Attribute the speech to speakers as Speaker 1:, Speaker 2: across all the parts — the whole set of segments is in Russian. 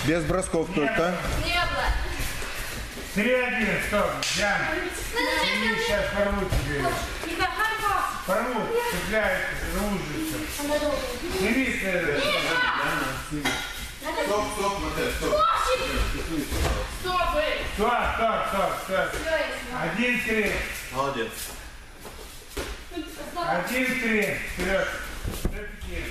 Speaker 1: Без бросков только.
Speaker 2: Не было.
Speaker 3: 3-1, стоп, Ян. Они сейчас порвут тебе. Порвут, цепляют, рвут. Сними следует.
Speaker 1: Стоп, стоп, Матэ, стоп.
Speaker 3: Стоп. 1-3.
Speaker 1: Молодец.
Speaker 3: 1-3. Вперед. Все-таки.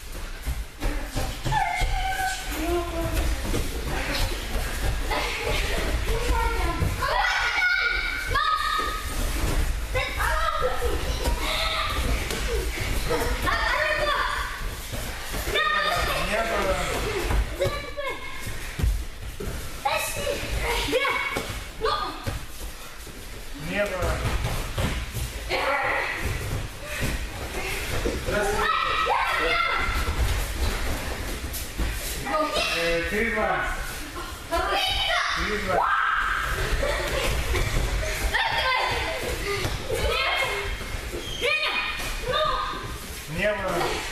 Speaker 3: Не было. Три-два. Не было.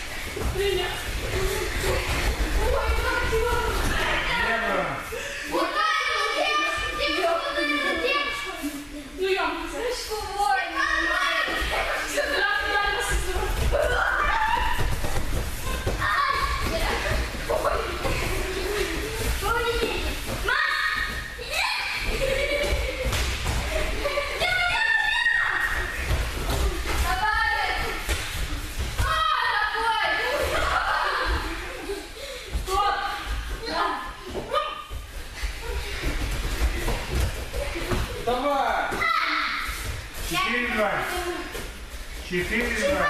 Speaker 1: Давай!
Speaker 3: 4-2. 4-2.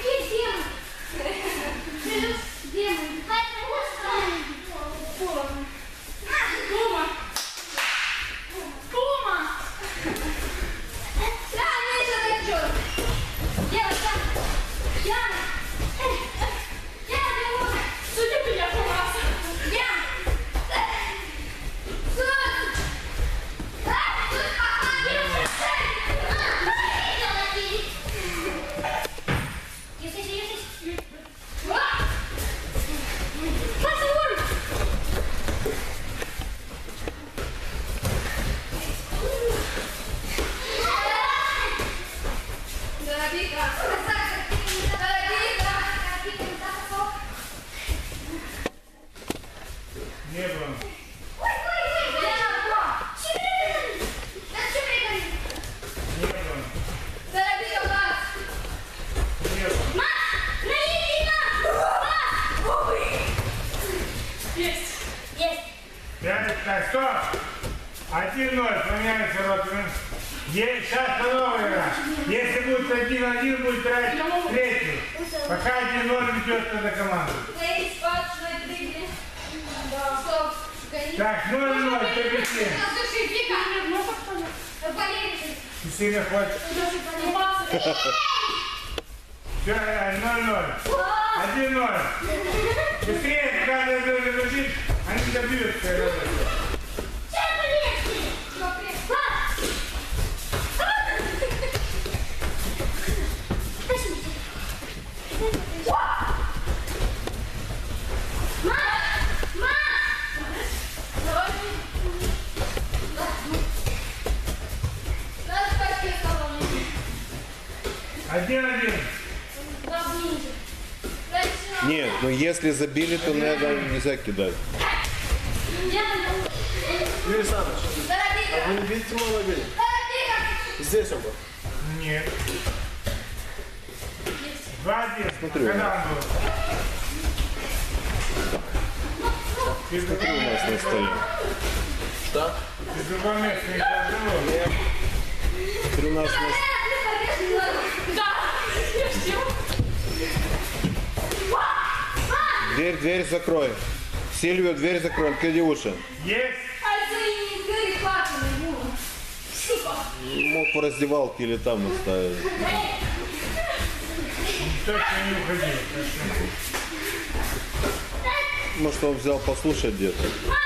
Speaker 3: Не было. Так, стоп! 1-0, поменяется ротами. Сейчас новая игра. Если будет 1-1, будет играть третий. Пока 1-0 ведет эта команда. Так, 0-0, ты беги. Ты сильно хочешь? Все, 0-0. 1-0. Быстрее, когда лежит, они тебя бьют. Один.
Speaker 1: Нет, но если забили, то нельзя кидать.
Speaker 4: Юрий Александрович, а вы не видите мой лагерь? Здесь он был.
Speaker 3: Нет. 2-1.
Speaker 1: Смотрю.
Speaker 3: Когда он был?
Speaker 1: Смотри у нас на столе.
Speaker 4: Что?
Speaker 3: Ты другое место не положил?
Speaker 1: Смотри у нас на Дверь закрой. Сильвию, дверь закрой. Кадиуша.
Speaker 3: Есть.
Speaker 1: Мог в раздевалке или там оставить.
Speaker 3: Точно не уходил.
Speaker 1: Может, он взял послушать где-то.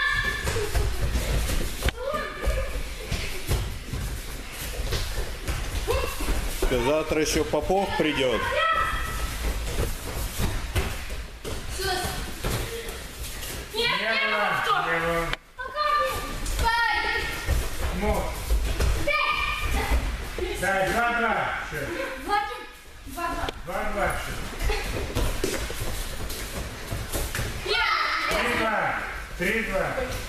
Speaker 1: Завтра еще Попов придет.
Speaker 3: Не было. его. Мог. Так, 2-2. Все. 2-2. 3-2.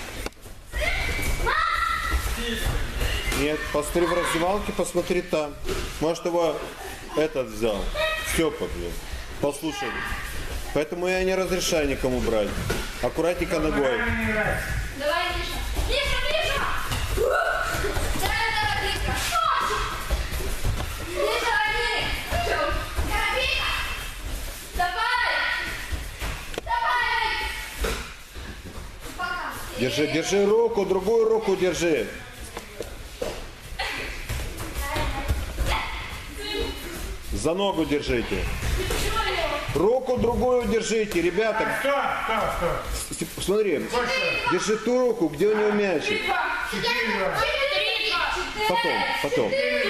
Speaker 1: Нет, посмотри в раздевалке, посмотри там. Может, его этот взял. Степа, блин. Послушай. Поэтому я не разрешаю никому брать. Аккуратненько ногой.
Speaker 3: Давай не играть.
Speaker 4: Давай, Миша. Миша! Давай, Вика. Миша, Вика. Вика. Давай. Пока.
Speaker 1: Держи руку, другую руку держи. За ногу держите. Руку другую держите, ребята.
Speaker 3: Стоп.
Speaker 1: Смотри, держи ту руку, где у него мячик.
Speaker 3: 4-2.
Speaker 1: Потом.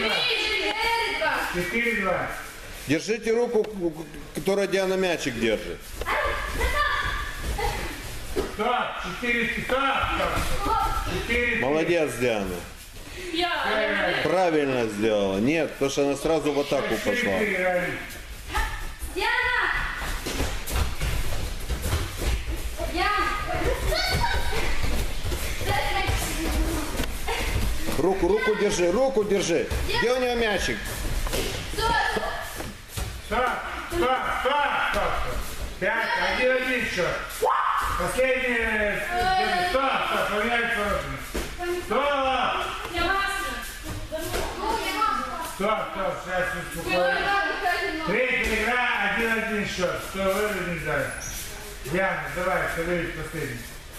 Speaker 3: 4-2.
Speaker 1: Держите руку, которая Диана мячик держит.
Speaker 3: Стоп. 4.
Speaker 1: Молодец, Диана. Правильно сделала. Нет, потому что она сразу в атаку пошла. Руку держи. Где у него мячик?
Speaker 3: Стоп. 5, 1 счет. Последний. Стоп. Поменяйте воротами. Стоп. Сейчас успокоюсь. Третья игра, 1-1 счет. Кто выиграет, не знаю. Диана, давай, кто выиграет последний.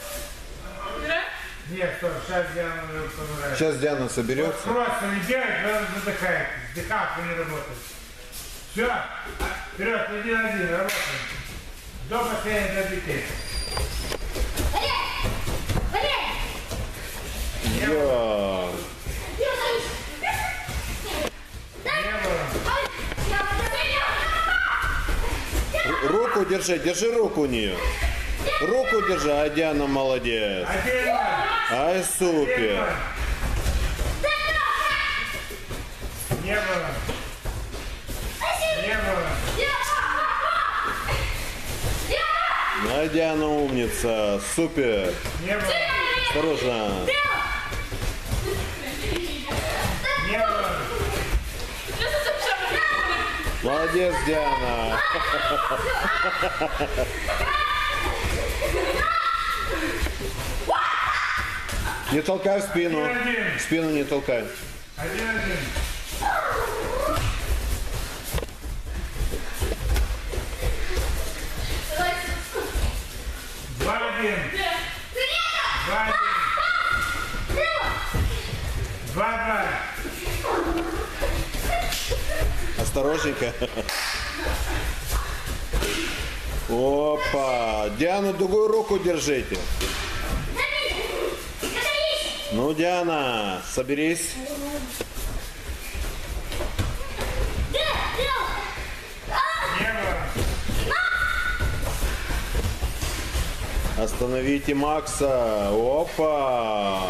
Speaker 3: Нет, стоп, сейчас Диана помирает.
Speaker 1: Сейчас Диана соберется.
Speaker 3: Просто не делать, надо задыхать. Дыхалка не работает. Все, вперед, 1-1, работаем. До последней добития.
Speaker 1: Я.
Speaker 3: Не было.
Speaker 1: Руку держи руку у нее. Руку держи, а Диана молодец.
Speaker 3: 1-0.
Speaker 1: Ай, супер.
Speaker 3: Не было.
Speaker 1: А Диана умница, супер.
Speaker 3: Не было.
Speaker 1: Осторожно.
Speaker 3: Не было.
Speaker 1: Молодец, Диана. Не толкай в спину. В спину не толкай.
Speaker 3: 1-1.
Speaker 1: Осторожненько. Опа. Диана, другую руку держите. Ну, Диана, соберись. Остановите Макса. Опа.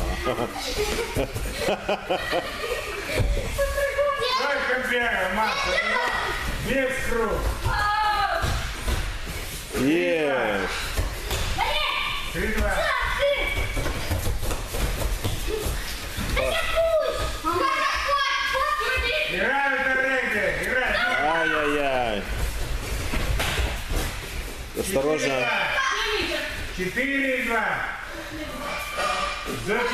Speaker 3: Только бегай, Макс. Без круг.
Speaker 1: Есть.
Speaker 3: 3-2. Играй в это регби. Играй.
Speaker 1: Ай-яй-яй. Осторожно.
Speaker 3: 4-2. За 4.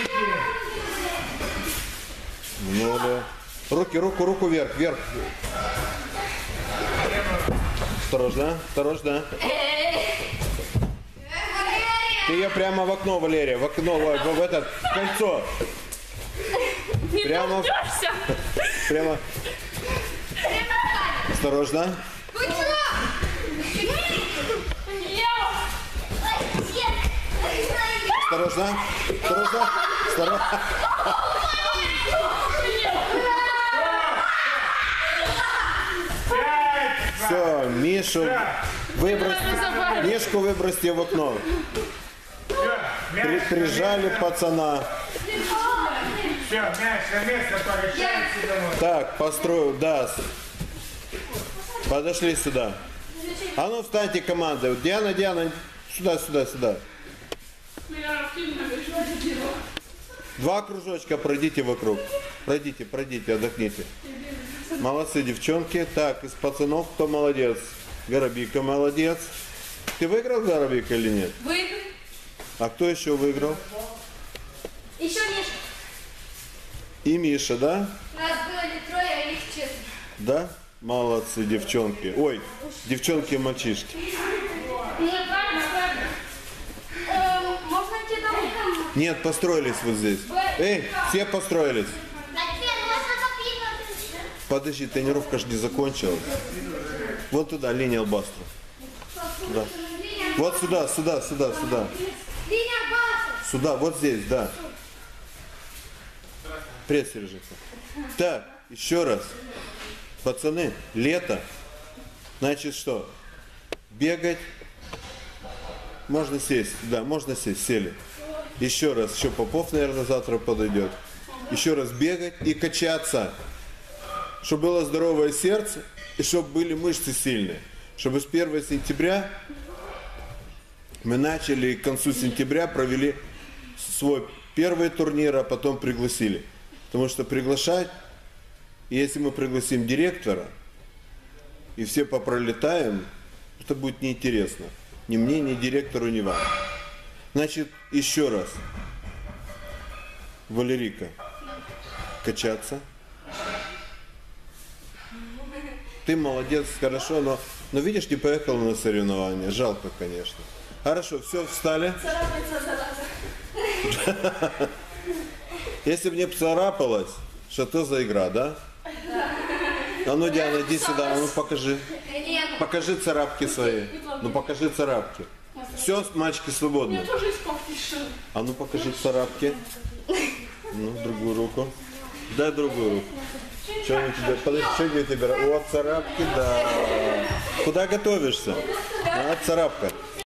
Speaker 1: Ну да. Руку вверх. Осторожно. Ты ее прямо в окно, Валерия, в окно, в это, в кольцо.
Speaker 2: Не
Speaker 1: Прямо. Прямо. Осторожно. Осторожно. Все, Мишу выбросьте в окно.
Speaker 3: Все,
Speaker 1: Прижали пацана.
Speaker 3: Все, мяч на место, порешаемся домой.
Speaker 1: Так, построил, да. Подошли сюда. А ну встаньте командой. Диана, Диана, сюда, сюда, сюда. 2 кружочка пройдите вокруг. Пройдите, пройдите, отдохните. Молодцы, девчонки. Так, из пацанов кто молодец? Горобика молодец. Ты выиграл, Горобика, или нет?
Speaker 2: Выиграл.
Speaker 1: А кто еще выиграл?
Speaker 2: Еще Миша.
Speaker 1: И Миша, да?
Speaker 2: Нас было не 3, а их 4.
Speaker 1: Да? Молодцы, девчонки. Ой, девчонки и мальчишки.
Speaker 2: Нет, ладно. Можно идти домой?
Speaker 1: Нет, построились вот здесь. Эй, все построились. Подожди, тренировка же не закончилась. Вот туда, линия албастра. Да. Вот сюда, сюда, сюда, сюда.
Speaker 2: Линия баса.
Speaker 1: Сюда, вот здесь, да. Пресс держите. Так, еще раз. Пацаны, лето. Значит что? Бегать. Можно сесть. Да, можно сесть. Сели. Еще раз. Еще Попов, наверное, завтра подойдет. Еще раз бегать и качаться. Чтобы было здоровое сердце и чтобы были мышцы сильные. Чтобы с 1 сентября мы начали и к концу сентября провели свой первый турнир, а потом пригласили. Потому что приглашать, если мы пригласим директора и все попролетаем, это будет неинтересно. Ни мне, ни директору, ни вам. Значит, еще раз. Валерика, качаться. Ты молодец, хорошо, но видишь, не поехала на соревнования. Жалко, конечно. Хорошо, все, встали. Если бы не царапалось, что то за игра, да? А ну, Диана, иди сюда, а ну покажи. Покажи царапки свои. Ну покажи царапки. Все, мальчики свободны. А ну покажи царапки. Ну, другую руку. Дай другую руку. Что они тебе? Подожди, что они тебе? О, царапки, да. Куда готовишься? А, царапка.